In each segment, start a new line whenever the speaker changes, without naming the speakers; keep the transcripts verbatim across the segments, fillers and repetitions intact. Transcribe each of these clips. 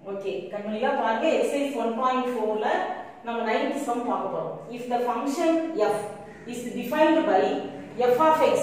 Okay, கண்மணியா பாருங்க exercise one point four ல நம்ம ninth sum பார்க்க போறோம். If the function f is defined by f of x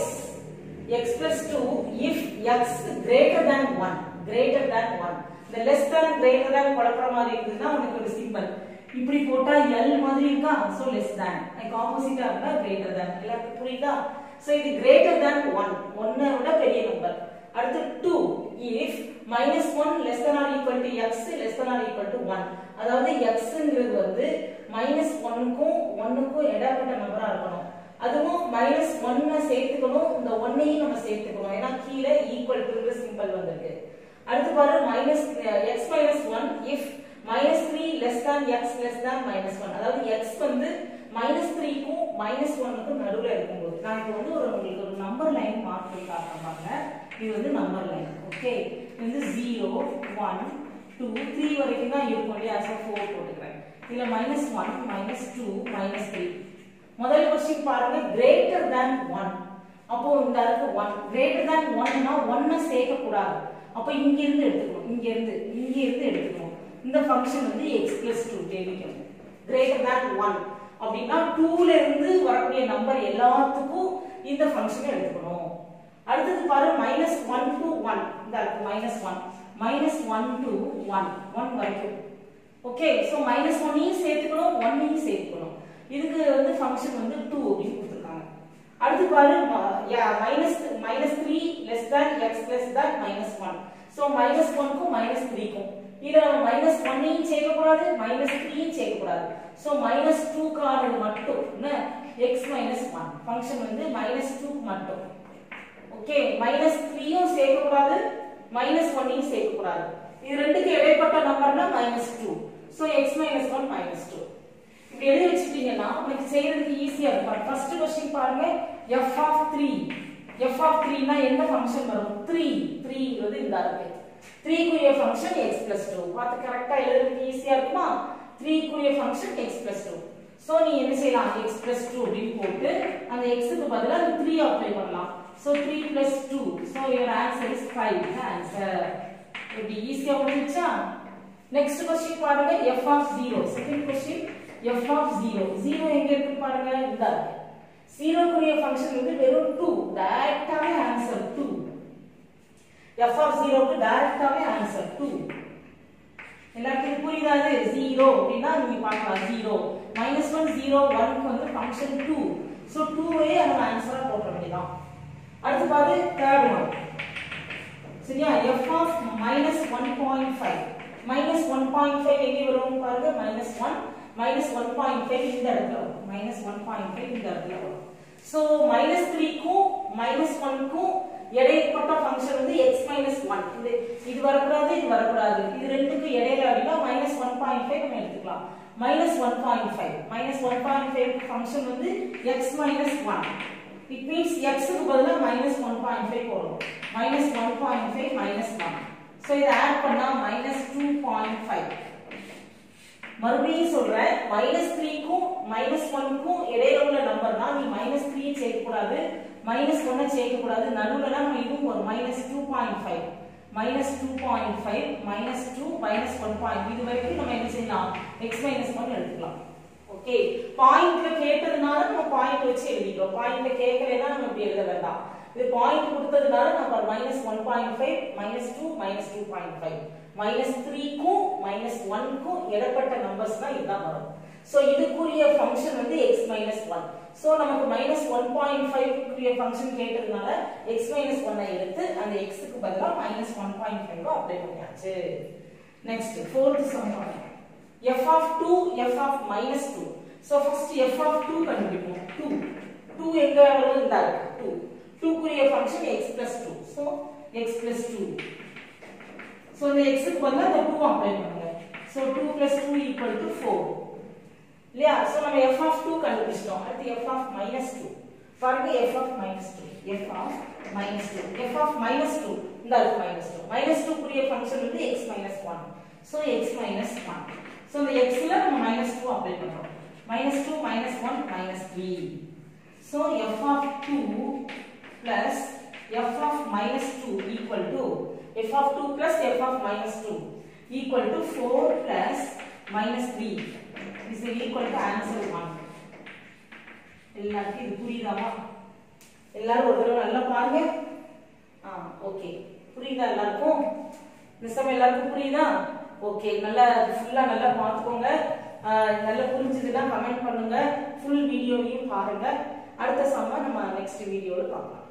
x plus two if x greater than one greater than one the less than greater than குழப்பற மாதிரி இருக்குதுன்னா உங்களுக்கு ஒரு simple இப்படி போட்டா l மாதிரி இருக்கா so less than like opposite ஆ இருந்தா greater than எல்லாருக்கும் புரியுதா so இது greater than one one விட பெரிய நம்பர் அடுத்து two if minus one less than or equal to x less than or equal to one அதாவது x ங்கிறது வந்து minus one க்கும் one க்கும் இடைப்பட்ட நம்பரா இருக்கணும் அதுவும் minus one சேர்த்துக்கணும் இந்த one ஐயும் நம்ம சேர்த்துக்கணும் ஏனா கீழ equal to ங்கிற சிம்பல் வந்திருக்கு அடுத்து பாரு minus x minus one if minus three less than x less than minus one அதாவது x வந்து minus three க்கும் minus one க்கும் நடுவுல இருக்கும்போது நான் இப்போ வந்து ஒரு உங்களுக்கு ஒரு நம்பர் லைன் மார்க் பண்ணி காட்டுறேன் இது வந்து நம்பர் லைன் ஓகே இது வந்து zero one two three வரைக்கும் தான் இருக்கும் இல்லையா சோ four போட்டுக்கிறேன் இதுல minus one minus two minus three முதல் क्वेश्चन பாருங்க greater than one அப்போ இந்த இருக்கு one greater than one னா one சேர்க்க கூடாது அப்ப இங்க இருந்து எடுத்துக்கணும் இங்க இருந்து இங்க இருந்து எடுத்துக்கணும் இந்த ஃபங்க்ஷன் வந்து x plus two தேடிக்கணும் greater than one அப்படினா two ல இருந்து வரக்கூடிய நம்பர் எல்லாத்துக்கும் இந்த ஃபங்க்ஷனை எடுத்துக்கணும் அடுத்து பாரு minus one to one இந்த இருக்கு minus one minus one to one one வரைக்கும் ஓகே சோ minus one ஐயும் சேர்த்துக்கணும் one ஐயும் சேர்த்துக்கணும் இதுக்கு வந்து ஃபங்க்ஷன் வந்து two அப்படி கொடுத்திருக்காங்க அடுத்து பாரு minus minus three less than x less than minus one so minus one க்கும் minus three க்கும் இதுல minus one ஐயும் சேர்க்க கூடாது minus three ஐயும் சேர்க்க கூடாது சோ minus two கானது மட்டும் என்ன x minus one ஃபங்க்ஷன் வந்து minus two மட்டும் ஓகே minus three யும் சேர்க்க கூடாது minus one ஐயும் சேர்க்க கூடாது இது ரெண்டுக்கு இடைப்பட்ட நம்பர்னா minus two so x minus one minus two இப்படி எழுதி வச்சிட்டீங்கன்னா உங்களுக்கு செய்யறதுக்கு ஈஸியா இருக்கும் ஃபர்ஸ்ட் क्वेश्चन பாருங்க f of three f of three னா என்ன ஃபங்க்ஷன் வரும் three three ங்கிறது இந்த இருக்கு three குரிய ஃபங்க்ஷன் x plus two பார்த்து கரெக்ட்டா எழுதுறதுக்கு ஈஸியா இருக்குமா three குரிய function x plus two so நீ என்ன செய்யலாம் x plus two அப்படி போட்டு அந்த x க்கு பதிலா three அப்ளை பண்ணலாம் so three plus two so your answer is five the answer இப்படி ஈஸியா புரிஞ்சுச்சா நெக்ஸ்ட் क्वेश्चन பாருங்க f of zero second question f of zero zero எங்க இருக்கு பாருங்க இந்த zero குரிய ஃபங்க்ஷன் வந்து வெறும் two டைரக்டாவே answer two f of zero க்கு டைரக்டாவே ஆன்சர் two எல்லாருக்கும் புரியுதா இது zero அப்படினா நீங்க பார்க்கலாம் zero minus one zero one க்கு வந்து ஃபங்க்ஷன் two சோ two ஐ நம்ம ஆன்சரா போட வேண்டியதான் அடுத்து பாரு third one சரியா f of minus one point five minus one point five எங்க வரும் பாருங்க minus one minus one point five இந்த இடத்துல வரும் minus one point five இந்த இடத்துல வரும் சோ minus three க்கும் minus one க்கும் இடைப்பட்ட ஃபங்க்ஷன் வந்து x minus one இது இது வரக்கூடாது இது வரக்கூடாது இது ரெண்டுக்கு இடையில அப்படினா minus one point five நம்ம எடுத்துக்கலாம் minus one point five minus one point five function வந்து x minus one it means x க்கு பதிலா minus one point five போடுறோம் minus one point five minus one so இத ஆட் பண்ணா minus two point five மறுபடியும் சொல்றேன் minus three க்கும் minus one க்கும் இடையில உள்ள நம்பர்னா நீ minus three சேர்க்க கூடாது minus one சேர்க்க கூடாது நடுவுல நம்ம இதுவும் ஒரு minus two point five minus two point five minus two minus one point இது வரைக்கும் நம்ம என்ன செய்யலாம் x minus one எடுத்துக்கலாம் ஓகே பாயிண்ட்ல கேட்டதுனால நம்ம பாயிண்ட் வச்சு எழுதிக்கிறோம் பாயிண்ட்ல கேட்கலனா நம்ம இப்படி எழுத வேண்டாம் இது பாயிண்ட் கொடுத்ததுனால நம்ம minus one point five minus two minus two point five minus three க்கும் minus one க்கும் இடைப்பட்ட நம்பர்ஸ் தான் இதான் வரும் சோ இதுக்குரிய ஃபங்க்ஷன் வந்து x minus one சோ நமக்கு minus one point five குரிய ஃபங்க்ஷன் கேட்டதுனால x minus one ஐ எடுத்து அந்த x க்கு பதிலா minus one point five apply பண்ணியாச்சு நெக்ஸ்ட் fourth சம் பாருங்க f of two f of minus two so first f of two கண்டுபிடிப்போம் two two எங்க வரும் இந்த two two குரிய function x plus two so x plus two so இந்த x க்கு பதிலா இந்த two அப்ளை பண்ணுங்க so two plus two equal to four இல்லையா so நம்ம f of two கண்டுபிடிச்சிட்டோம் அடுத்து f of minus two பாருங்க f of minus two f of minus two f of minus two இந்த இருக்கு minus two minus two குரிய function வந்து x minus one so x minus one so இந்த x ல நம்ம minus two அப்ளை பண்றோம் minus two minus one minus three so f of two plus f of minus two equal to f of two plus f of minus two equal to four plus minus three is equal to answer one. எல்லாருக்கும் இது புரியுதாமா? எல்லாரும் ஒரு தடவை நல்லா பாருங்க. ஆ okay, புரியுதா எல்லாருக்கும்? இந்த சம் எல்லாருக்கும் புரியுதா? ஓகே, நல்லா ஃபுல்லா நல்லா பார்த்துக்கோங்க. நல்லா புரிஞ்சதுன்னா கமெண்ட் பண்ணுங்க. ஃபுல் வீடியோவையும் பாருங்க. அடுத்த சம்ம நம்ம நெக்ஸ்ட் வீடியோல பார்க்கலாம்.